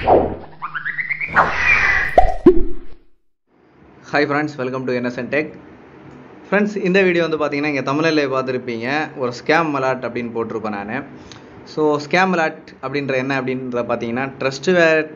Hi friends, welcome to NsN TECH. Friends, இந்த video வந்து பாத்தீங்கன்னா இங்க தமிழ்ல பார்த்திருப்பீங்க. ஒரு ஸ்கேம் அலர்ட் அப்படினு போட்டுருப்பேன் நானு. சோ ஸ்கேம் அலர்ட் அப்படின்ற என்ன அப்படின்ற பாத்தீங்கன்னா ட்ரஸ்ட்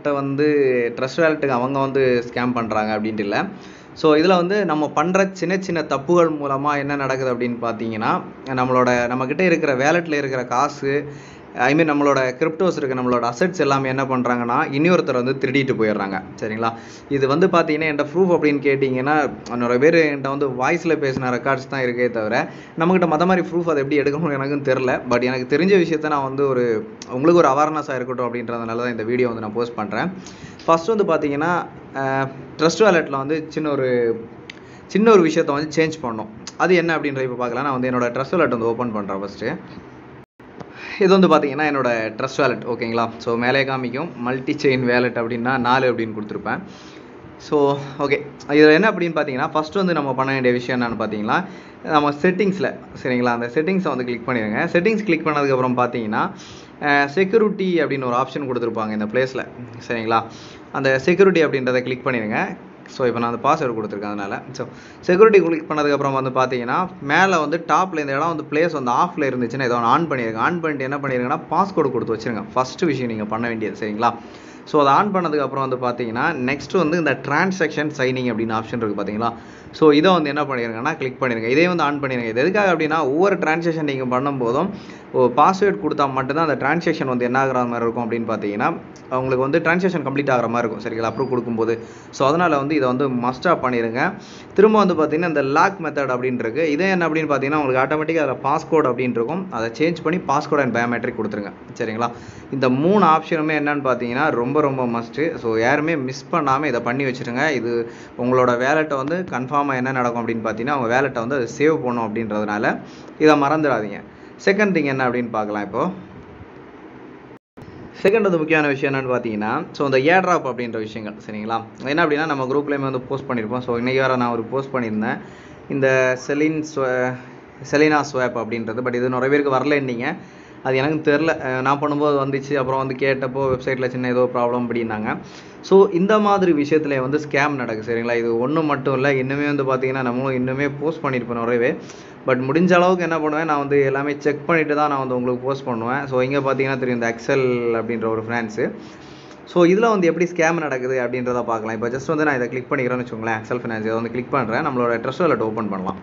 வாலெட்டுக்கு அவங்க வந்து ஸ்கேம் பண்றாங்க அப்படின்ட்டு இல்ல. சோ இதுல வந்து நம்ம பண்ற சின்ன தப்புகள் மூலமா என்ன நடக்குது அப்படினு பாத்தீங்கன்னா நம்ம கிட்ட இருக்கிற வாலெட்ல இருக்கிற காசு நம்மளோட கிரிப்டோஸ் இருக்கு, நம்மளோட அசெட்ஸ் எல்லாமே என்ன பண்றாங்கன்னா இன்னொருத்தர் வந்து திருடிட்டு போயிடுறாங்க. சரிங்களா? இது வந்து பாத்தீங்கன்னா என்கிட்ட ப்ரூஃப் அப்படின்னு கேட்டீங்கன்னா நிறைய பேர் என்கிட்ட வந்து வாய்ஸ்ல பேசின ரெக்கார்ட்ஸ் தான் இருக்கே தவிர நம்மகிட்ட மற்ற மாதிரி ப்ரூஃப் அதை எப்படி எடுக்கணும்னு எனக்கும் தெரியல. பட் எனக்கு தெரிஞ்ச விஷயத்த நான் வந்து உங்களுக்கு ஒரு அவேர்னஸாக இருக்கட்டும் அப்படின்றதுனால தான் இந்த வீடியோ வந்து நான் போஸ்ட் பண்ணுறேன். ஃபர்ஸ்ட் வந்து பார்த்தீங்கன்னா ட்ரஸ்ட் வாலெட்டில் வந்து சின்ன ஒரு விஷயத்த வந்து சேஞ்ச் பண்ணோம். அது என்ன அப்படின்ற இப்போ பார்க்கலாம். நான் வந்து என்னோட ட்ரஸ்ட் வாலெட் வந்து ஓப்பன் பண்ணுறேன். ஃபஸ்ட்டு இது வந்து பார்த்தீங்கன்னா என்னோட ட்ரஸ்ட் வாலெட். ஓகேங்களா? ஸோ மேலே காமிக்கும் மல்டி செயின் வேலெட் அப்படின்னா 4 அப்படின்னு கொடுத்துருப்பேன். ஸோ ஓகே, இதில் என்ன அப்படின்னு பார்த்தீங்கன்னா ஃபஸ்ட்டு வந்து நம்ம பண்ண வேண்டிய விஷயம் என்னென்னு பார்த்தீங்கன்னா நம்ம செட்டிங்ஸில், சரிங்களா, அந்த செட்டிங்ஸை வந்து கிளிக் பண்ணிடுங்க. செட்டிங்ஸ் கிளிக் பண்ணதுக்கப்புறம் பார்த்தீங்கன்னா செக்யூரிட்டி அப்படின்னு ஒரு ஆப்ஷன் கொடுத்துருப்பாங்க இந்த பிளேஸில். சரிங்களா? அந்த செக்யூரிட்டி அப்படின்றத கிளிக் பண்ணிடுங்க. ஸோ இப்போ நான் அந்த பாஸ்வேர்டு கொடுத்துருக்கேன். அதனால் ஸோ செக்யூரிட்டி கிளிக் பண்ணதுக்கப்புறம் வந்து பார்த்தீங்கன்னா மேலே வந்து டாப்பில் இந்த இடம் வந்து பிளேஸ் வந்து ஆஃபில் இருந்துச்சுன்னா ஏதோ ஆன் பண்ணிடுங்க. ஆன் பண்ணிட்டு என்ன பண்ணிடுங்கன்னா பாஸ்கோடு கொடுத்து வச்சுருங்க. ஃபஸ்ட்டு விஷயம் நீங்கள் பண்ண வேண்டியது. சரிங்களா? ஸோ அதை ஆன் பண்ணதுக்கப்புறம் வந்து பார்த்தீங்கன்னா நெக்ஸ்ட் வந்து இந்த டிரான்சாக்ஷன் சைனிங் அப்படின்னு ஆப்ஷன் இருக்குது பார்த்தீங்களா? ஸோ இதை வந்து என்ன பண்ணிடுங்கன்னா கிளிக் பண்ணிடுங்க. இதே வந்து ஆன் பண்ணிடுங்க. இது எதுக்காக அப்படின்னா ஒவ்வொரு டிரான்சாக்ஷன் நீங்கள் பண்ணும்போதும் பாஸ்வேர்டு கொடுத்தா மட்டும்தான் அந்த டிரான்சாக்ஷன் வந்து என்ன ஆகிற மாதிரி இருக்கும் அப்படின்னு பார்த்தீங்கன்னா உங்களுக்கு வந்து டிரான்சாக்ஷன் கம்ப்ளீட் ஆகிற மாதிரி இருக்கும். சரிங்களா? அப்ரூவ் கொடுக்கும்போது. ஸோ அதனால் வந்து இதை வந்து மஸ்ட்டாக பண்ணிடுங்க. திரும்ப வந்து பார்த்தீங்கன்னா இந்த லாக் மெத்தட் அப்படின்னு இருக்குது. இதே என்ன அப்படின்னு பார்த்தீங்கன்னா உங்களுக்கு ஆட்டோமேட்டிக்காக அதில் பாஸ்கோட் அப்படின்னு இருக்கும். அதை சேஞ்ச் பண்ணி பாஸ்கோட் அண்ட் பயோமெட்ரிக் கொடுத்துருங்க. சரிங்களா? இந்த 3 ஆப்ஷனுமே என்னன்னு பார்த்தீங்கன்னா ரொம்ப மஸ்ட்டு. ஸோ யாருமே மிஸ் பண்ணாமல் இதை பண்ணி வச்சுருங்க. இது உங்களோட வேலெட்டை வந்து கன்ஃபார்மாக என்ன நடக்கும் அப்படின்னு பார்த்தீங்கன்னா உங்கள் வேலெட்டை வந்து அதை சேவ் பண்ணும் அப்படின்றதுனால இதை மறந்துடாதீங்க. செகண்ட் திங் என்ன அப்படின்னு பார்க்கலாம். இப்போது செகண்ட் வந்து முக்கியமான விஷயம் என்னென்னு பார்த்தீங்கன்னா ஸோ இந்த ஏர்ட்ராப் அப்படின்ற விஷயங்கள். சரிங்களா? என்ன அப்படின்னா நம்ம குரூப்லேயுமே வந்து போஸ்ட் பண்ணியிருப்போம். ஸோ இன்றைக்கி வேறு நான் ஒரு போஸ்ட் பண்ணியிருந்தேன் இந்த செலினா ஸ்வாப் அப்படின்றது. பட் இது நிறைய பேருக்கு வரலன்னீங்க. அது எனக்கு தெரில. நான் பண்ணும்போது வந்துச்சு. அப்புறம் வந்து கேட்டப்போ வெப்சைட்டில் சின்ன ஏதோ ப்ராப்ளம் அப்படின்னாங்க. ஸோ இந்த மாதிரி விஷயத்துல வந்து ஸ்கேம் நடக்குது. சரிங்களா? இது ஒன்றும் மட்டும் இல்லை, இன்னுமே வந்து பார்த்தீங்கன்னா நம்மளும் இன்னுமே போஸ்ட் பண்ணியிருப்போம் நிறையவே. பட் முடிஞ்ச அளவுக்கு என்ன பண்ணுவேன், நான் வந்து எல்லாமே செக் பண்ணிவிட்டு தான் நான் வந்து உங்களுக்கு போஸ்ட் பண்ணுவேன். ஸோ இங்கே பார்த்தீங்கன்னா தெரியும் இந்த எக்ஸல் அப்படின்ற ஒரு ஃபினான்ஸு. ஸோ இதில் வந்து எப்படி ஸ்கேம் நடக்குது அப்படின்றத பார்க்கலாம். இப்போ ஜஸ்ட் வந்து நான் இதை கிளிக் பண்ணிக்கிறேன்னு வச்சுக்கோங்களேன். எக்ஸல் ஃபினான்ஸ் இதை வந்து கிளிக் பண்ணுறேன். நம்மளோட ட்ரஸ்ட் வாலெட் ஓப்பன் பண்ணலாம்.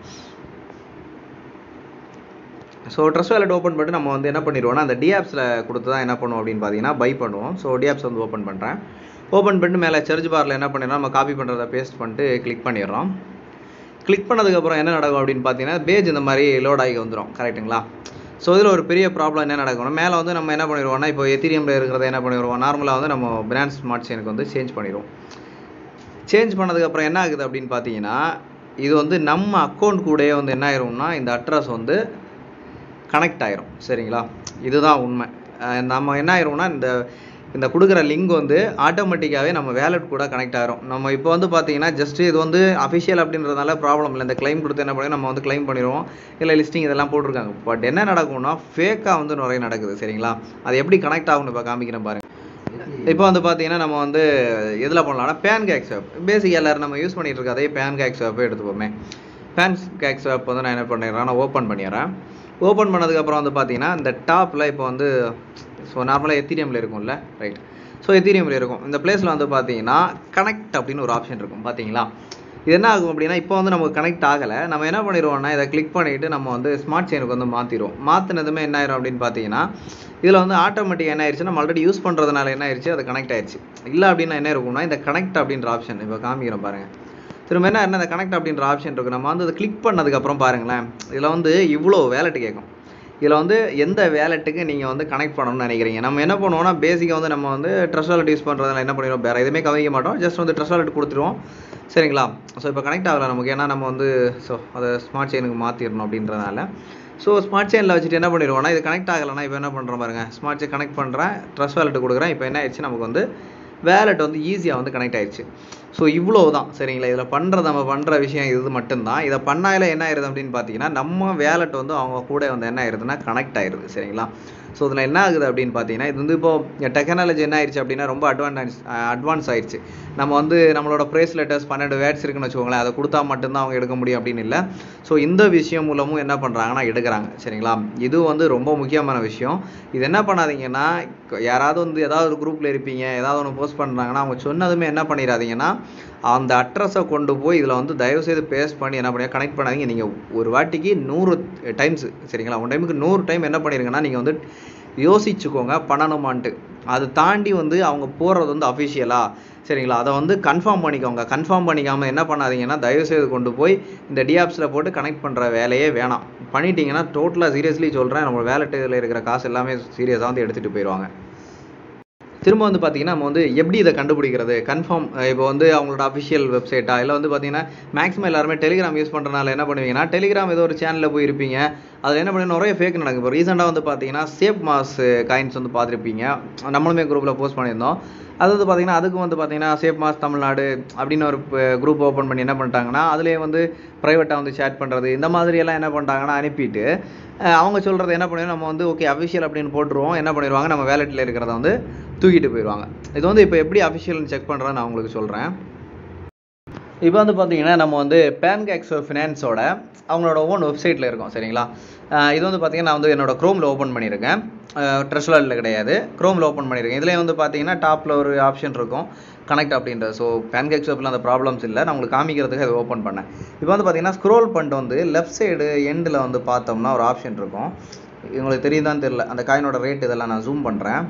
ஸோ ட்ரஸ்ட் வாலெட் ஓப்பன் பண்ணிட்டு நம்ம வந்து என்ன பண்ணிடுவோம்னா அந்த டிஆப்ஸில் கொடுத்து தான் என்ன பண்ணுவோம் அப்படின்னு பார்த்தீங்கன்னா பை பண்ணுவோம். ஸோ டிஆப்ஸ் வந்து ஓப்பன் பண்ணுறேன். ஓப்பன் பண்ணிட்டு மேலே சர்ச் பாரில் என்ன பண்ணிடுறோம், நம்ம காப்பி பண்ணுறதை பேஸ்ட் பண்ணிட்டு கிளிக் பண்ணிடுறோம். கிளிக் பண்ணதுக்கப்புறம் என்ன நடக்கும் அப்படின்னு பார்த்தீங்கன்னா பேஜ் இந்த மாதிரி லோட் ஆகி வந்துடும். கரெக்டுங்களா? ஸோ இதில் ஒரு பெரிய ப்ராப்ளம் என்ன நடக்கணும், மேலே வந்து நம்ம என்ன பண்ணிடுவோம்னா இப்போ எத்தீரியமில் இருக்கிறத என்ன பண்ணிடுவோம், நார்மலாக வந்து நம்ம பினான்ஸ் ஸ்மார்ட் செயினுக்கு வந்து சேஞ்ச் பண்ணிடுவோம். சேஞ்ச் பண்ணதுக்கப்புறம் என்ன ஆகுது அப்படின்னு பார்த்தீங்கன்னா இது வந்து நம்ம அக்கௌண்ட் கூடயே வந்து என்ன ஆயிரும்னா இந்த அட்ரஸ் வந்து கனெக்ட் ஆயிரும். சரிங்களா? இதுதான் உண்மை. நம்ம என்ன ஆயிரும்னா இந்த கொடுக்குற லிங்க் வந்து ஆட்டோமேட்டிக்காகவே நம்ம வேலெட் கூட கனெக்ட் ஆகிரும். நம்ம இப்போ வந்து பார்த்தீங்கன்னா ஜஸ்ட்டு இது வந்து அஃபிஷியல் அப்படின்றதுனால ப்ராப்ளம் இல்லை. இந்த கிளைம் கொடுத்து என்ன பண்ணி நம்ம வந்து கிளைம் பண்ணிடுவோம். இல்லை லிஸ்டிங் இதெல்லாம் போட்டிருக்காங்க. பட் என்ன நடக்கும்னா ஃபேக்காக வந்து நிறைய நடக்குது. சரிங்களா? அது எப்படி கனெக்ட் ஆகும்னு இப்போ காமிக்கிறேன் பாருங்கள். இப்போ வந்து பார்த்தீங்கன்னா நம்ம வந்து எதில் பண்ணலாம்னா பேன்கேக் ஸ்வாப். பேசிக்காக எல்லோரும் நம்ம யூஸ் பண்ணிகிட்டு இருக்க அதே பேன்கேக் ஸ்வாப்பே எடுத்துப்போமே. பேன்கேக் ஸ்வாப் வந்து நான் என்ன பண்ணிடுறேன், நான் ஓப்பன் பண்ணிடுறேன். ஓப்பன் பண்ணதுக்கப்புறம் வந்து பார்த்தீங்கன்னா இந்த டாப்பில் இப்போ வந்து ஸோ நார்மலாக எத்தீரியமில் இருக்கும்ல, ரைட்? ஸோ எத்தீரியமில் இருக்கும். இந்த பிளேஸில் வந்து பார்த்தீங்கன்னா கனெக்ட் அப்படின்னு ஒரு ஆப்ஷன் இருக்கும். பார்த்தீங்களா? இது என்ன ஆகும் அப்படின்னா இப்போ வந்து நமக்கு கனெக்ட் ஆகலை. நம்ம என்ன பண்ணிடுவோம்னா இதை கிளிக் பண்ணிவிட்டு நம்ம வந்து ஸ்மார்ட் செயினுக்கு வந்து மாற்றிடுவோம். மாற்றினதுமே என்ன ஆயிரும் அப்படின்னு பார்த்தீங்கன்னா இதில் வந்து ஆட்டோமேட்டிக் என்ன ஆயிடுச்சு, நம்ம ஆல்ரெடி யூஸ் பண்ணுறதுனால என்ன ஆயிடுச்சு, அது கனெக்ட் ஆயிடுச்சு. இல்லை அப்படின்னா என்ன இருக்கும்னா இந்த கனெக்ட் அப்படின்ற ஆப்ஷன் இப்போ காமிக்கிறோம் பாருங்கள். திரும்ப என்ன இந்த கனெக்ட் அப்படின்ற ஆப்ஷன் இருக்குது. நம்ம வந்து அதை கிளிக் பண்ணதுக்கப்புறம் பாருங்களேன், இதில் வந்து இவ்வளோ வேலெட்டு கேட்கும். இதில் வந்து எந்த வேலெட்டுக்கு நீங்கள் வந்து கனெக்ட் பண்ணணும்னு நினைக்கிறீங்க. நம்ம என்ன பண்ணுவோம்னா பேசிக்காக வந்து நம்ம வந்து ட்ரஸ்ட் வாலெட் யூஸ் பண்ணுறதுனால என்ன பண்ணிடுவோம், வேறு எதுவுமே கவனிக்க மாட்டோம். ஜஸ்ட் வந்து ட்ரஸ்ட் வாலெட் கொடுத்துருவோம். சரிங்களா? ஸோ இப்போ கனெக்ட் ஆகலை நமக்கு, ஏன்னா நம்ம வந்து ஸோ அதை ஸ்மார்ட் செயினுக்கு மாற்றிடணும் அப்படின்றதுனால. ஸோ ஸ்மார்ட் செயினில் வச்சுட்டு என்ன பண்ணிடுவோம்னா இது கனெக்ட் ஆகலைன்னா இப்போ என்ன பண்ணுறோம் பாருங்கள், ஸ்மார்ட் செயின் கனெக்ட் பண்ணுறேன், ட்ரஸ்ட் வாலெட் கொடுக்குறேன். இப்போ என்ன ஆயிடுச்சு, நமக்கு வந்து வேலெட் வந்து ஈஸியாக வந்து கனெக்ட் ஆயிடுச்சு. ஸோ இவ்வளோ தான். சரிங்களா? இதில் நம்ம பண்ணுற விஷயம் இது மட்டும்தான். இதை பண்ணாயில் என்ன ஆயிடுது அப்படின்னு பார்த்தீங்கன்னா நம்ம வேலெட் வந்து அவங்க கூட வந்து என்ன ஆயிடுதுன்னா கனெக்ட் ஆயிடுது. சரிங்களா? ஸோ இதில் என்ன ஆகுது அப்படின்னு பார்த்தீங்கன்னா இது வந்து இப்போ டெக்னாலஜி என்ன ஆயிடுச்சு அப்படின்னா ரொம்ப அட்வான்ஸ் ஆயிடுச்சு. நம்ம வந்து நம்மளோட ப்ரைஸ் லெட்டர்ஸ் 12 வேர்ட்ஸ் இருக்குன்னு வச்சுக்கோங்களேன், அதை கொடுத்தா மட்டும்தான் அவங்க எடுக்க முடியும் அப்படின்னு இல்லை. ஸோ இந்த விஷயம் மூலமும் என்ன பண்ணுறாங்கன்னா எடுக்கிறாங்க. சரிங்களா, இது வந்து ரொம்ப முக்கியமான விஷயம். இது என்ன பண்ணாதீங்கன்னா, யாராவது வந்து ஏதாவது ஒரு குரூப்பில் இருப்பீங்க, ஏதாவது ஒன்று போஸ்ட் பண்ணுறாங்கன்னா அவங்க சொன்னதுமே என்ன பண்ணிடாதீங்கன்னா அந்த அட்ரஸை கொண்டு போய் இதில் வந்து தயவுசெய்து பேஸ்ட் பண்ணி என்ன பண்ணி கனெக்ட் பண்ணாதீங்க. நீங்கள் ஒரு வாட்டிக்கு 100 டைம்ஸ், சரிங்களா, ஒன் டைமுக்கு 100 டைம் என்ன பண்ணிருங்கன்னா நீங்கள் வந்து யோசிச்சுக்கோங்க பண்ணணுமான்ட்டு. அதை தாண்டி வந்து அவங்க போடுறது வந்து அஃபிஷியலா, சரிங்களா, அதை வந்து கன்ஃபார்ம் பண்ணிக்கோங்க. கன்ஃபார்ம் பண்ணிக்காமல் என்ன பண்ணாதீங்கன்னா தயவுசெய்து கொண்டு போய் இந்த டிஆப்ஸில் போட்டு கனெக்ட் பண்ணுற வேலையே வேணாம். பண்ணிட்டீங்கன்னா டோட்டலாக சீரியஸ்லி சொல்கிறேன், நம்ம வேலெட்டில் இருக்கிற காசு எல்லாமே சீரியஸாக வந்து எடுத்துகிட்டு போயிடுவாங்க. திரும்ப வந்து பார்த்தீங்கன்னா நம்ம வந்து எப்படி இதை கண்டுபிடிக்கிறது கன்ஃபார்ம். இப்போ வந்து அவங்களோட அஃபிஷியல் வெப்சைட்டா இல்லை வந்து பார்த்தீங்கன்னா மேக்ஸிமம் எல்லாருமே டெலிகிராம் யூஸ் பண்ணுறதுனால என்ன பண்ணுவீங்கன்னா, டெலிகிராம் ஏதோ ஒரு சேனலில் போய் இருப்பீங்க, அதில் என்ன பண்ணி நிறைய ஃபேக் நடக்கும். இப்போ ரீசெண்டாக வந்து பார்த்தீங்கன்னா சேப் மாஸ் காயின்ஸ் வந்து பார்த்துருப்பீங்க, நம்மளுமே குரூப்பில் போஸ்ட் பண்ணியிருந்தோம். அது வந்து பார்த்தீங்கன்னா அதுக்கு வந்து பார்த்தீங்கன்னா சேப் மாஸ் தமிழ்நாடு அப்படின்னு ஒரு குரூப் ஓப்பன் பண்ணி என்ன பண்ணிட்டாங்கன்னா அதிலே வந்து ப்ரைவேட்டாக வந்து சேட் பண்ணுறது இந்த மாதிரியெல்லாம் என்ன பண்ணிட்டாங்கன்னா அனுப்பிட்டு அவங்க சொல்கிறது என்ன பண்ணுவோம், நம்ம வந்து ஓகே அஃபிஷியல் அப்படின்னு போட்டுருவோம், என்ன பண்ணிடுவாங்க நம்ம வேலெட்டில் இருக்கிறத வந்து தூக்கிட்டு போயிடுவாங்க. இது வந்து இப்போ எப்படி அஃபிஷியல்னு செக் பண்ணுறேன்னு நான் உங்களுக்கு சொல்கிறேன். இப்போ வந்து பார்த்தீங்கன்னா நம்ம வந்து பேன்கேக்ஸ் ஃபினான்ஸோட அவங்களோட ஓன் வெப்சைட்டில் இருக்கும். சரிங்களா, இது வந்து பார்த்தீங்கன்னா நான் வந்து என்னோட க்ரோமில் ஓப்பன் பண்ணியிருக்கேன், ட்ரஸ்ட்வாலெட்டில் கிடையாது, க்ரோமில் ஓப்பன் பண்ணியிருக்கேன். இதில் வந்து பார்த்தீங்கன்னா டாப்பில் ஒரு ஆப்ஷன் இருக்கும் கனெக்ட் அப்படின்றது. ஸோ பேன்கேக்ஸ் வெப்பில் அந்த ப்ராப்ளம்ஸ் இல்லை, நான் உங்களுக்கு காமிக்கிறதுக்கு அதை ஓப்பன் பண்ணேன். இப்போ வந்து பார்த்தீங்கன்னா ஸ்க்ரோல் பண்ணிட்டு வந்து லெஃப்ட் சைடு எண்டில் வந்து பார்த்தோம்னா ஒரு ஆப்ஷன் இருக்கும். உங்களுக்கு தெரியுதான்னு தெரியல, அந்த காயினோட ரேட் இதெல்லாம் நான் ஜூம் பண்ணுறேன்.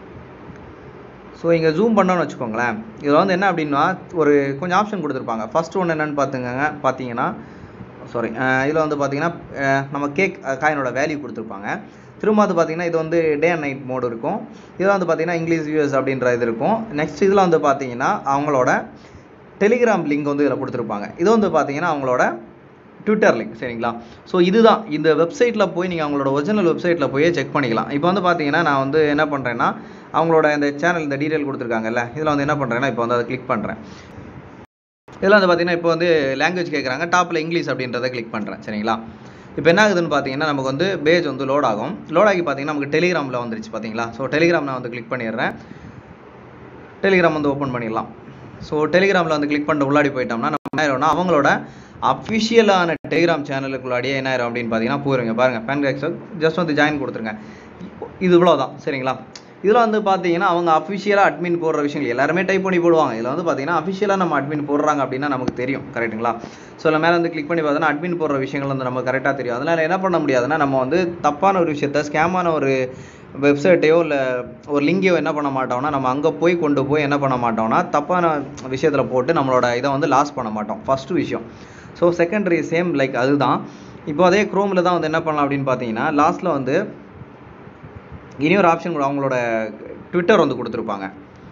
ஸோ இங்கே ஜூம் பண்ணோன்னு வச்சுக்கோங்களேன், இதில் வந்து என்ன அப்படின்னா ஒரு கொஞ்சம் ஆப்ஷன் கொடுத்துருப்பாங்க. ஃபஸ்ட்டு ஒன்று என்னென்னு பார்த்தீங்கன்னா சாரி, இதில் வந்து பார்த்தீங்கன்னா நம்ம காயினோட வேல்யூ கொடுத்துருப்பாங்க. திரும்ப வந்து பார்த்தீங்கன்னா இது வந்து டே அண்ட் நைட் மோடு இருக்கும். இதில் வந்து பார்த்தீங்கன்னா இங்கிலீஷ் யூஎஸ் அப்படின்ற இது இருக்கும். நெக்ஸ்ட் இதில் வந்து பார்த்தீங்கன்னா அவங்களோட டெலிகிராம் லிங்க் வந்து இதில் கொடுத்துருப்பாங்க. இது வந்து பார்த்தீங்கன்னா அவங்களோட ட்விட்டர் லிங்க். சரிங்களா, ஸோ இதுதான் இந்த வெப்சைட்டில் போய் நீங்கள் அவங்களோட ஒரிஜினல் வெப்சைட்டில் போய் செக் பண்ணிக்கலாம். இப்போ வந்து பார்த்தீங்கன்னா நான் வந்து என்ன பண்ணுறேன்னா அவங்களோட இந்த சேனல் இந்த டீட்டெயில் கொடுத்துருக்காங்கல்ல, இதில் வந்து என்ன பண்ணுறேன்னா இப்போ வந்து அதை கிளிக் பண்ணுறேன். இதில் வந்து பார்த்தீங்கன்னா இப்போ வந்து லாங்குவேஜ் கேட்குறாங்க, டாப்பில் இங்கிலீஷ் அப்படின்றத கிளிக் பண்ணுறேன். சரிங்களா, இப்போ என்ன ஆகுதுன்னு பார்த்தீங்கன்னா நமக்கு வந்து பேஜ் வந்து லோட் ஆகும். லோட் ஆகி பார்த்தீங்கன்னா நமக்கு டெலிகிராமில் வந்துருச்சு பார்த்தீங்களா. ஸோ டெலிகிராம் நான் வந்து கிளிக் பண்ணிடுறேன், டெலிகிராம் வந்து ஓப்பன் பண்ணிடலாம். ஸோ டெலிகிராமில் வந்து கிளிக் பண்ணிட்டு உள்ளாடி போயிட்டோம்னா நம்ம என்ன ஆயிரும்னா அவங்களோட அஃபிஷியலான டெலிகிராம் சேனலுக்குள்ளாடியே என்ன ஆயிரும் அப்படின்னு பார்த்தீங்கன்னா போயிருங்க. பாருங்கள், பேன்கேக்ஸ் ஜஸ்ட் வந்து ஜாயின் கொடுத்துருங்க, இது இவ்வளோதான். சரிங்களா, இதில் வந்து பார்த்தீங்கன்னா அவங்க அஃபிஷியலாக அட்மின் போடுற விஷயங்கள் எல்லாருமே டைப் பண்ணி போடுவாங்க. இதில் வந்து பார்த்தீங்கன்னா அஃபிஷியலாக நம்ம அட்மின் போடுறாங்க அப்படின்னா நமக்கு தெரியும், கரெக்டுங்களா. ஸோ இல்லை மேலே வந்து கிளிக் பண்ணி பார்த்தோன்னா அட்மின் போடுற விஷயங்கள் வந்து நமக்கு கரெக்டாக தெரியும். அதனால் என்ன பண்ண முடியாதுன்னா நம்ம வந்து தப்பான ஒரு விஷயத்த ஸ்கேமான ஒரு வெப்சைட்டையோ இல்லை ஒரு லிங்கையோ என்ன பண்ண மாட்டோம்னா நம்ம அங்கே போய் கொண்டு போய் என்ன பண்ண மாட்டோம்னா தப்பான விஷயத்தில் போட்டு நம்மளோட இதை வந்து லாஸ் பண்ண மாட்டோம், ஃபஸ்ட்டு விஷயம். ஸோ செகண்டரி சேம் லைக் அதுதான். இப்போ அதே க்ரோமில் தான் வந்து என்ன பண்ணலாம் அப்படின்னு பார்த்தீங்கன்னா லாஸ்ட்டில் வந்து இனி ஒரு ஆப்ஷன் கூட அவங்களோட ட்விட்டர் வந்து கொடுத்துருப்பாங்க.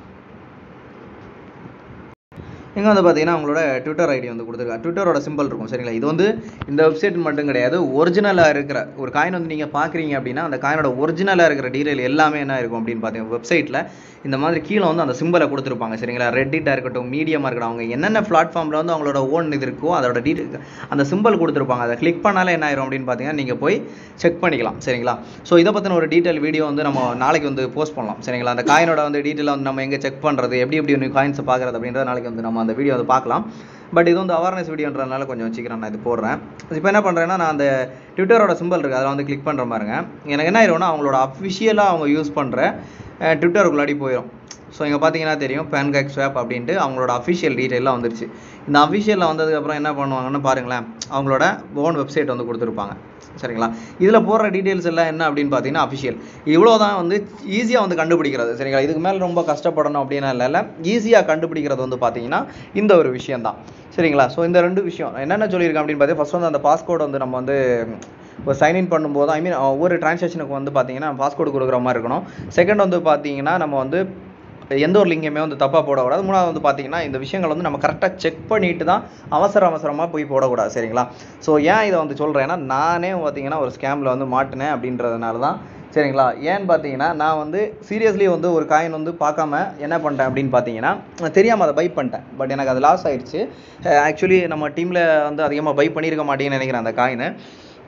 இங்கே வந்து பார்த்தீங்கன்னா அவங்களோட ட்விட்டர் ஐடி வந்து கொடுத்துருக்காங்க, ட்விட்டரோட சிம்பிள் இருக்கும். சரிங்களா, இது வந்து இந்த வெப்சைட் மட்டும் கிடையாது, ஒரிஜினலாக இருக்கிற ஒரு காயின் வந்து நீங்கள் பார்க்குறீங்க அப்படின்னா அந்த காயினோட ஒரிஜினலாக இருக்கிற டீடைல் எல்லாமே என்ன இருக்கும் அப்படின்னு பார்த்தீங்கன்னா வெப்சைட்டில் இந்த மாதிரி கீழே வந்து அந்த சிம்பிளை கொடுத்துருப்பாங்க. சரிங்களா, ரெட்டிட்டாக இருக்கட்டும், மீடியமாக இருக்கட்டும், அவங்க என்னென்ன பிளாட்ஃபார்மில் வந்து அவங்களோட ஓன் இது இருக்கோ அதோட டீடைல் அந்த சிம்பிள் கொடுத்துருப்பாங்க. அதை கிளிக் பண்ணாலே என்ன ஆயிரும் அப்படின்னு பார்த்தீங்கன்னா நீங்கள் போய் செக் பண்ணிக்கலாம். சரிங்களா, ஸோ இதை பற்றின ஒரு டீட்டெயில் வீடியோ வந்து நம்ம நாளைக்கு வந்து போஸ்ட் பண்ணலாம். சரிங்களா, அந்த காயினோட வந்து டீட்டெயிலாக வந்து நம்ம எங்கே செக் பண்ணுறது, எப்படி நியூ காயின்ஸை பார்க்குறது அப்படின்றத நாளைக்கு வந்து நம்ம அந்த வீடியோ வந்து பார்க்கலாம். பட் இது வந்து அவேர்னஸ் வீடியோன்றதுனால கொஞ்சம் சீக்கிரம் நான் இது போடுறேன். இப்போ என்ன பண்ணுறேன்னா நான் அந்த ட்விட்டரோட சிம்பிள் இருக்குது அதில் வந்து கிளிக் பண்ணுற பாருங்க, எனக்கு என்ன ஆயிரும்னா அவங்களோட அஃபிஷியலாக அவங்க யூஸ் பண்ணுற ட்விட்டருக்குள்ளாடி போயிடும். ஸோ இங்கே பார்த்தீங்கன்னா தெரியும் பேன்கேக் ஸ்வாப் அப்படின்ட்டு அவங்களோட அஃபிஷியல் டீட்டெயிலாம் வந்துருச்சு. இந்த அஃபிஷியலில் வந்ததுக்கப்புறம் என்ன பண்ணுவாங்கன்னு பாருங்களேன், அவங்களோட ஓன் வெப்சைட் வந்து கொடுத்துருப்பாங்க. சரிங்களா, இதில் போடுற டீட்டெயில்ஸ் எல்லாம் என்ன அப்படின்னு பார்த்தீங்கன்னா அஃபிஷியல். இவ்வளோ தான் வந்து ஈஸியாக வந்து கண்டுபிடிக்கிறது. சரிங்களா, இதுக்கு மேலே ரொம்ப கஷ்டப்படணும் அப்படின்னா இல்லை, ஈஸியாக கண்டுபிடிக்கிறது வந்து பார்த்தீங்கன்னா இந்த ஒரு விஷயம் தான். சரிங்களா, ஸோ இந்த ரெண்டு விஷயம் என்னென்ன சொல்லியிருக்கேன் அப்படின்னு பார்த்தீங்கன்னா ஃபஸ்ட் வந்து அந்த பாஸ்கோட் வந்து நம்ம வந்து இப்போ சைன்இன் பண்ணும்போது ஐ மீன் ஒவ்வொரு டிரான்சாக்ஷனுக்கு வந்து பார்த்தீங்கன்னா பாஸ்கோடு கொடுக்குற மாதிரி இருக்கணும். செகண்ட் வந்து பார்த்தீங்கன்னா நம்ம வந்து எந்த ஒரு லிங்கையுமே வந்து தப்பாக போடக்கூடாது. மூணாவது வந்து பார்த்தீங்கன்னா இந்த விஷயங்கள் வந்து நம்ம கரெக்டாக செக் பண்ணிட்டு தான் அவசரமாக போய் போடக்கூடாது. சரிங்களா, ஸோ ஏன் இதை வந்து சொல்கிறேன்னா நானே பார்த்தீங்கன்னா ஒரு ஸ்கேமில் வந்து மாட்டினேன் அப்படின்றதுனால தான். சரிங்களா, ஏன்னு பார்த்தீங்கன்னா நான் வந்து சீரியஸ்லி வந்து ஒரு காயின் வந்து பார்க்காம என்ன பண்ணிட்டேன் அப்படின்னு பார்த்தீங்கன்னா தெரியாமல் அதை பை பண்ணிட்டேன். பட் எனக்கு அது லாஸ் ஆயிடுச்சு. ஆக்சுவலி நம்ம டீமில் வந்து அதிகமாக பை பண்ணியிருக்க மாட்டேன்னு நினைக்கிறேன் அந்த காயினை.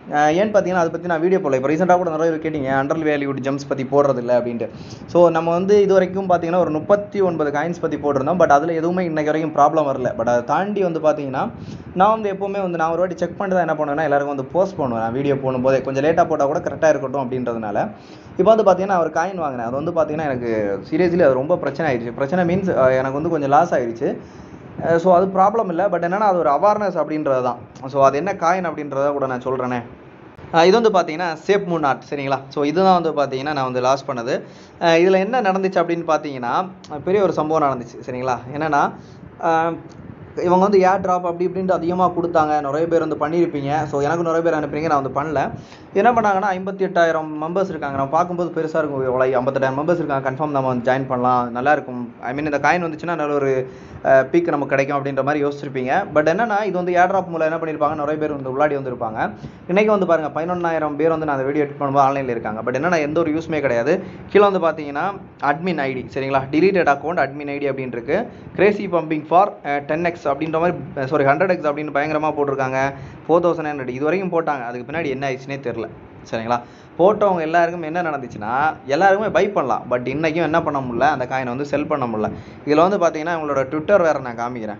ஏன்னு பார்த்தீங்கன்னா அதை பற்றி நான் வீடியோ போடல. இப்போ ரீசெண்டாக கூட நிறைய பேர் கேட்டிங்க அண்டர் வேல்யூட் ஜெம்ஸ் பற்றி போடுறதில்ல அப்படின்ட்டு. ஸோ நம்ம வந்து இது வரைக்கும் பார்த்தீங்கன்னா ஒரு 39 காயின்ஸ் பற்றி போட்டிருந்தோம். பட் அதில் எதுவுமே இன்னைக்கு வரைக்கும் ப்ராப்ளம் வரல. பட் அதை தாண்டி வந்து பார்த்தீங்கன்னா நான் வந்து எப்போவுமே வந்து நான் ஒரு வாட்டி செக் பண்ணிட்டு தான் என்ன பண்ணுவேன்னா எல்லாருக்கும் வந்து போஸ்ட் பண்ணுவேன். நான் வீடியோ போடும்போதே கொஞ்சம் லேட்டாக போட்டால் கூட கரெக்டாக இருக்கட்டும் அப்படின்றதுனால. இப்போ வந்து பார்த்தீங்கன்னா ஒரு காயின் வாங்கினேன். அது வந்து பார்த்தீங்கன்னா எனக்கு சீரியஸ்லி அது ரொம்ப பிரச்சனை ஆயிடுச்சு. பிரச்சனை மீன்ஸ் எனக்கு வந்து கொஞ்சம் லாஸ் ஆயிடுச்சு. ஸோ அது ப்ராப்ளம் இல்லை. பட் என்னென்னா அது ஒரு அவேர்னஸ் அப்படின்றது தான். ஸோ அது என்ன காயின் அப்படின்றத கூட நான் சொல்கிறேனே. இது வந்து பார்த்தீங்கன்னா சேப் மூன் ஆர்ட் சரிங்களா. ஸோ இதுதான் வந்து பார்த்தீங்கன்னா நான் வந்து லாஸ் பண்ணது. இதில் என்ன நடந்துச்சு அப்படின்னு பார்த்தீங்கன்னா பெரிய ஒரு சம்பவம் நடந்துச்சு சரிங்களா. என்னென்னா இவங்க வந்து ஏர் ட்ராப் அப்படி இப்படின்ட்டு அதிகமாக கொடுத்தாங்க. நிறைய பேர் வந்து பண்ணியிருப்பீங்க. ஸோ எனக்கு நிறைய பேர் அனுப்புறீங்க, நான் வந்து பண்ணல. என்ன பண்ணாங்கன்னா 58,000 மெம்பர்ஸ் இருக்காங்க. நம்ம பார்க்கும்போது பெருசாக இருக்கும். இவ்வளோ 58,000 மெம்பர்ஸ் இருக்காங்க, கன்ஃபார்ம் நம்ம வந்து ஜாயின் பண்ணலாம், நல்லாயிருக்கும். ஐ மீன் இந்த காயின் வந்துச்சுன்னா நல்ல ஒரு பீக் நமக்கு கிடைக்கும் அப்படின்ற மாதிரி யோசிச்சிருப்பீங்க. பட் என்னன்னா இது வந்து ஏர் ட்ராப் மூலம் என்ன பண்ணியிருப்பாங்க, நிறைய பேர் வந்து உள்ளாடி வந்திருப்பாங்க. இன்றைக்கி வந்து பாருங்கள் 11,000 பேர் வந்து நான் அந்த வீடியோ எடிட் பண்ணும்போது ஆன்லைனில் இருக்காங்க. பட் என்னன்னா எந்த ஒரு யூஸ்மே கிடையாது. கீழே வந்து பார்த்தீங்கன்னா அட்மின் ஐடி சரிங்களா, டிலீட்டட் அக்கௌண்ட் அட்மின் ஐடி அப்படின்னு இருக்கு. கிரேசி பம்பிங் ஃபார் 10x அப்படின்ற மாதிரி 100x அப்படின்னு பயங்கரமாக போட்டிருக்காங்க. 4,900 இது வரைக்கும் போட்டாங்க. அதுக்கு பின்னாடி என்ன ஆயிடுச்சுனே தெரில சரிங்களா. போட்டவங்க எல்லாருக்கும் என்ன நடந்துச்சுன்னா எல்லாருக்குமே பை பண்ணலாம். பட் இன்றைக்கும் என்ன பண்ண முடியல, அந்த காயினை வந்து செல் பண்ண முடியல. இதில் வந்து பார்த்தீங்கன்னா அவங்களோட ட்விட்டர் வேறு நான் காமிக்கிறேன்.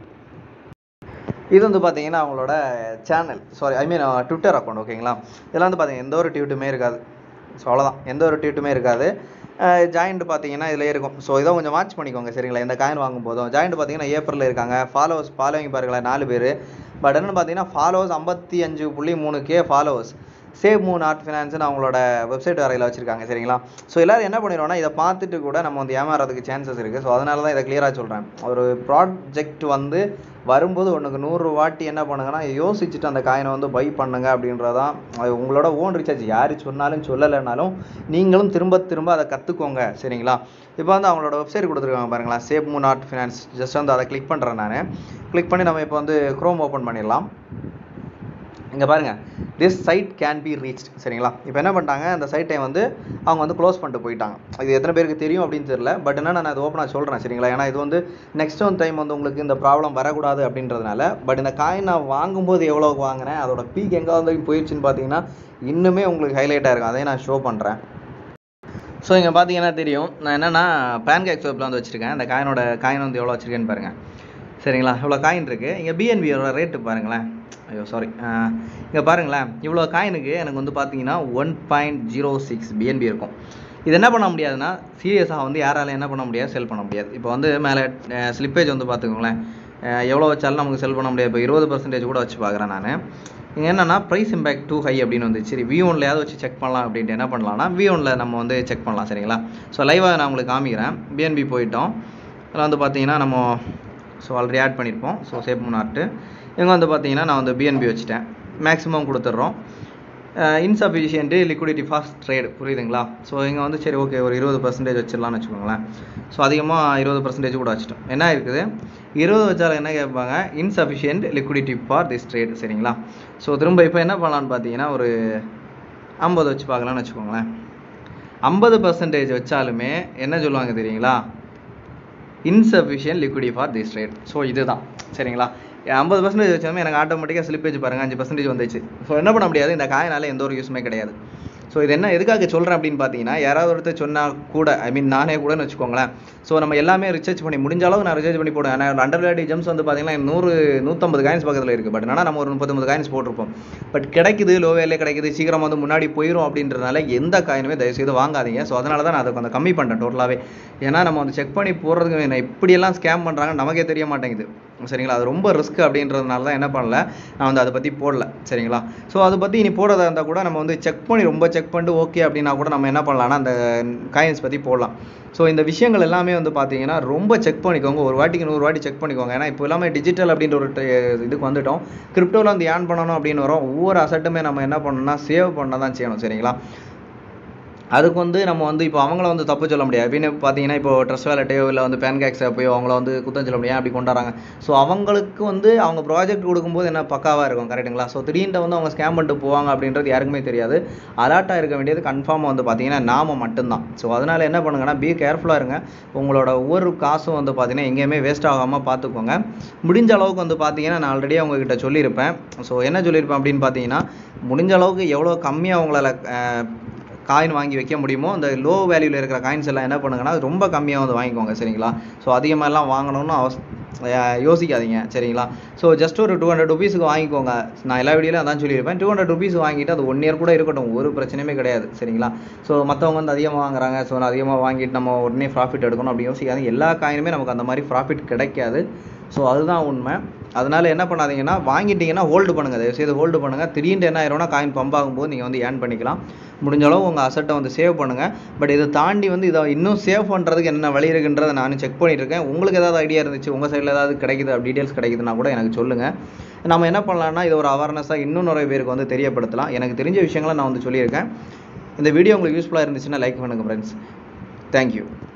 இது வந்து பார்த்தீங்கன்னா அவங்களோட சேனல் ட்விட்டர் அக்கௌண்ட் ஓகேங்களா. இதில் வந்து பார்த்தீங்கன்னா எந்த ஒரு ட்வீட்டுமே இருக்காது. ஸோ அவ்வளோதான், எந்த ஒரு ட்வீட்டுமே இருக்காது. ஜாயிண்ட் பார்த்தீங்கன்னா இதில் இருக்கும். ஸோ இதை கொஞ்சம் வாட்ச் பண்ணிக்கோங்க சரிங்களா. இந்த காயின் வாங்கும் போதும் ஜாயிண்ட் பார்த்தீங்கன்னா ஏப்ரலில் இருக்காங்க. ஃபாலோவிங் பாருங்களேன் 4 பேர். பட் என்னென்னு பார்த்தீங்கன்னா followers 55.3K followers. Save moon art ஃபினான்ஸ்னு அவங்களோட வெப்சைட் வரையில் வச்சுருக்காங்க சரிங்களா. ஸோ எல்லோரும் என்ன பண்ணிடுவோம்னா இதை பார்த்துட்டு கூட நம்ம வந்து ஏமாறதுக்கு சான்சஸ் இருக்குது. ஸோ அதனால தான் இதை கிளியராக சொல்கிறேன். ஒரு ப்ராஜெக்ட் வந்து வரும்போது ஒன்றுக்கு 100 வாட்டி என்ன பண்ணுங்கன்னா யோசிச்சுட்டு அந்த காயினை வந்து பை பண்ணுங்க அப்படின்றதான். அது உங்களோட ஓன் ரீசார்ஜ் யார் சொன்னாலும் சொல்லலைனாலும் நீங்களும் திரும்ப திரும்ப அதை கற்றுக்கோங்க சரிங்களா. இப்போ வந்து அவங்களோட வெப்சைட் கொடுத்துருக்காங்க பாருங்களா, save moon art finance. Just வந்து அதை கிளிக் பண்ணுறேன். நான் கிளிக் பண்ணி நம்ம இப்போ வந்து க்ரோம் ஓப்பன் பண்ணிடலாம். இங்கே பாருங்கள், this site can be reached சரிங்களா. இப்போ என்ன பண்ணிட்டாங்க, அந்த சைட்டை வந்து அவங்க வந்து க்ளோஸ் பண்ணிட்டு போயிட்டாங்க. இது எத்தனை பேருக்கு தெரியும் அப்படின்னு தெரியல. பட் என்ன நான் இது ஓப்பனாக சொல்கிறேன் சரிங்களா. ஏன்னா இது வந்து நெக்ஸ்ட் டைம் வந்து உங்களுக்கு இந்த ப்ராப்ளம் வரக்கூடாது அப்படின்றதுனால. பட் இந்த காயின் நான் வாங்கும்போது எவ்வளோ வாங்கினேன், அதோட பீக் எங்கே வந்து போயிடுச்சுன்னு பார்த்தீங்கன்னா இன்னுமே உங்களுக்கு ஹைலைட்டாக இருக்கும். அதையும் நான் ஷோ பண்ணுறேன். ஸோ இங்கே பார்த்தீங்கன்னா தெரியும், நான் என்னென்னா பேன்கேக்ஸ் வெப்பில் வந்து வச்சுருக்கேன். அந்த காயின் வந்து எவ்வளோ வச்சுருக்கேன்னு பாருங்கள் சரிங்களா. இவ்வளோ காயின் இருக்குது. இங்கே பிஎன்பியோட ரேட்டு பாருங்களேன். இங்கே பாருங்களேன், இவ்வளோ காயினுக்கு எனக்கு வந்து பார்த்தீங்கன்னா 1.06 பிஎன்பி இருக்கும். இது என்ன பண்ண முடியாதுன்னா சீரியஸாக வந்து யாராலும் என்ன பண்ண முடியாது, செல் பண்ண முடியாது. இப்போ வந்து மேலே ஸ்லிப்பேஜ் வந்து பார்த்துக்கோங்களேன், எவ்வளோ வச்சாலும் நமக்கு செல் பண்ண முடியாது. இப்போ 20% கூட வச்சு பார்க்குறேன் நான். இங்கே என்னென்னா ப்ரைஸ் இம்பேக்ட் டூ ஹை அப்படின்னு வந்து சரி V1லையாவது வச்சு செக் பண்ணலாம் அப்படின்ட்டு என்ன பண்ணலாம்னா V1ல நம்ம வந்து செக் பண்ணலாம் சரிங்களா. ஸோ லைவாக நான் உங்களுக்கு காமிக்கிறேன். பிஎன்பி போயிட்டோம். அதில் வந்து பார்த்தீங்கன்னா நம்ம ஆல்ரெடி ஆட் பண்ணியிருப்போம். ஸோ சேவ் மூன் ஆர்ட் இவங்க வந்து பார்த்தீங்கன்னா நான் வந்து பிஎன்பி வச்சுட்டேன். மேக்ஸிமம் கொடுத்துட்றோம். இன்சஃபிஷியன்ட்டு லிக்விடிட்டி ஃபாஸ்ட் ட்ரேடு புரியுதுங்களா. ஸோ இங்கே வந்து சரி ஓகே ஒரு 20% வச்சிடலாம்னு வச்சுக்கோங்களேன். ஸோ அதிகமாக 20% கூட வச்சுட்டோம். என்ன இருக்குது 20 வச்சாலும் என்ன கேட்பாங்க, insufficient liquidity for this trade சரிங்களா. ஸோ திரும்ப இப்போ என்ன பண்ணலான்னு பார்த்தீங்கன்னா ஒரு 50 வச்சு பார்க்கலான்னு வச்சுக்கோங்களேன். 50% வச்சாலுமே என்ன சொல்லுவாங்க தெரியுங்களா, insufficient liquidity for this trade. So இதுதான் சரிங்களா. 50% வச்சாலுமே எனக்கு ஆட்டோமேட்டிக்காக ஸ்லிப்பேஜ் பாருங்கள் 5% வந்துச்சு. ஸோ என்ன பண்ண முடியாது, இந்த காயினால எந்த ஒரு யூஸுமே கிடையாது. ஸோ இது என்ன எதுக்காக சொல்கிறேன் அப்படின்னு பார்த்தீங்கன்னா, யாராவது ஒருத்தர் சொன்னால் கூட நானே கூடன்னு வச்சுக்கோங்களேன். ஸோ நம்ம எல்லாமே ரிசர்ச் பண்ணி முடிஞ்ச அளவுக்கு நான் ரிசர்ச் பண்ணி போடுவேன். ஆனால் அண்டர் வேல்யூ ஜெம்ஸ் வந்து பார்த்தீங்கன்னா 100-150 காயின்ஸ் பக்கத்தில் இருக்குது. பட் ஆனால் நம்ம ஒரு 39 காயின்ஸ் போட்டிருப்போம். பட் கிடைக்குது, லோ வேலையே கிடைக்குது, சீக்கிரம் வந்து முன்னாடி போயிடும் அப்படின்றதுனால எந்த காயினுமே தயவுசெய்து வாங்காதீங்க. ஸோ அதனால தான் நான் அதை கொஞ்சம் கம்மி பண்ணுறேன் டோட்டலாகவே. ஏன்னா நம்ம வந்து செக் பண்ணி போடுறதுக்கு என்ன இப்படியெல்லாம் ஸ்கேம் பண்ணுறாங்க நமக்கே தெரிய மாட்டேங்குது சரிங்களா. அது ரொம்ப ரிஸ்க் அப்படின்றதுனால தான் என்ன பண்ணல, நான் வந்து அதை பற்றி போடல சரிங்களா. ஸோ அதை பற்றி இனி போடுறதா இருந்தால் கூட நம்ம வந்து செக் பண்ணிட்டு ஓகே அப்படின்னா கூட நம்ம என்ன பண்ணலாம்னா அந்த காயின்ஸ் பற்றி போடலாம். ஸோ இந்த விஷயங்கள் எல்லாமே வந்து பார்த்தீங்கன்னா ரொம்ப செக் பண்ணிக்கோங்க. ஒரு வாட்டிக்கு 100 வாட்டி செக் பண்ணிக்கோங்க. ஏன்னா இப்போ எல்லாமே டிஜிட்டல் அப்படின்ற ஒரு இதுக்கு வந்துட்டோம். கிரிப்டோவில் வந்து ஏர்ன் பண்ணணும் அப்படின்னு வரும். ஒவ்வொரு அசட்டுமே நம்ம என்ன பண்ணணும்னா சேவ் பண்ண தான் செய்யணும் சரிங்களா. அதுக்கு வந்து நம்ம வந்து இப்போ அவங்கள வந்து தப்பு சொல்ல முடியாது. அப்படின்னு பார்த்தீங்கன்னா இப்போ ட்ரஸ்ட்வாலெட்டையோ இல்லை வந்து பேன்கேக்ஸ் ஆப்பையோ அவங்கள வந்து குத்தம் சொல்ல முடியாது, அப்படி கொண்டாடுறாங்க. ஸோ அவங்களுக்கு வந்து அவங்க ப்ராஜெக்ட் கொடுக்கும்போது என்ன பக்காவாக இருக்கும் கரெக்டுங்களா. ஸோ திடீர்னு வந்து அவங்க ஸ்கேம் பண்ணிட்டு போவாங்க அப்படின்றது யாருக்குமே தெரியாது. அலர்ட்டாக இருக்க வேண்டியது கன்ஃபார்மாக வந்து பார்த்தீங்கன்னா நாம மட்டும்தான். ஸோ அதனால் என்ன பண்ணுங்கன்னா பி கேர்ஃபுல்லாக இருங்க. உங்களோட ஒவ்வொரு காசும் வந்து பார்த்தீங்கன்னா எங்கேயுமே வேஸ்ட் ஆகாமல் பார்த்துக்கோங்க. முடிஞ்ச அளவுக்கு வந்து பார்த்தீங்கன்னா நான் ஆல்ரெடி அவங்ககிட்ட சொல்லியிருப்பேன். ஸோ என்ன சொல்லியிருப்பேன் அப்படின்னு பார்த்தீங்கன்னா முடிஞ்ச அளவுக்கு எவ்வளோ கம்மியாக உங்களால் காயின் வாங்கி வைக்க முடியுமோ அந்த லோ வேல்யூவில் இருக்கிற காயின்ஸ் எல்லாம் என்ன பண்ணுங்கன்னா ரொம்ப கம்மியாக வந்து வாங்கிக்கோங்க சரிங்களா. ஸோ அதிகமாகலாம் வாங்கணும்னு யோசிக்காதீங்க சரிங்களா. ஸோ ஜஸ்ட் ஒரு 200 ருபீஸுக்கு வாங்கிக்கோங்க. நான் எல்லா வீடியோலையும் அதான் சொல்லியிருப்பேன். 200 ருபீஸ் வாங்கிட்டு அது 1 இயர் கூட இருக்கட்டும், ஒரு பிரச்சனையுமே கிடையாது சரிங்களா. ஸோ மற்றவங்க வந்து அதிகமாக வாங்குறாங்க, ஸோ அதிகமாக வாங்கிட்டு நம்ம உடனே ப்ராஃபிட் எடுக்கணும் அப்படி யோசிக்காதீங்க. எல்லா காயினுமே நமக்கு அந்த மாதிரி ப்ராஃபிட் கிடைக்காது. ஸோ அதுதான் உண்மை. அதனால் என்ன பண்ணாதீங்கன்னா, வாங்கிட்டீங்கன்னா ஹோல்டு பண்ணுங்கள், தயவுசெய்து ஹோல்டு பண்ணுங்கள். திடீர்னு என்ன ஆயிரும்னா காயின் பம்ப் ஆகும்போது நீங்கள் வந்து ஏர்ன் பண்ணிக்கலாம். முடிஞ்ச அளவு உங்கள் அசட்டை வந்து சேவ் பண்ணுங்கள். பட் இதை தாண்டி வந்து இதை இன்னும் சேவ் பண்ணுறதுக்கு என்ன வழி இருக்குன்றதை நான் செக் பண்ணிட்டு இருக்கேன். உங்களுக்கு ஏதாவது ஐடியா இருந்துச்சு, உங்கள் சைடில் ஏதாவது கிடைக்குது டீட்டெயில்ஸ் கிடைக்குதுன்னா கூட எனக்கு சொல்லுங்கள். நம்ம என்ன பண்ணலாம்னா, இது ஒரு அவேர்னஸாக இன்னும் நிறைய பேருக்கு வந்து தெரியப்படுத்தலாம். எனக்கு தெரிஞ்ச விஷயங்களை நான் வந்து சொல்லியிருக்கேன். இந்த வீடியோ உங்களுக்கு யூஸ்ஃபுல்லாக இருந்துச்சுன்னா லைக் பண்ணுங்கள் ஃப்ரெண்ட்ஸ். தேங்க்யூ.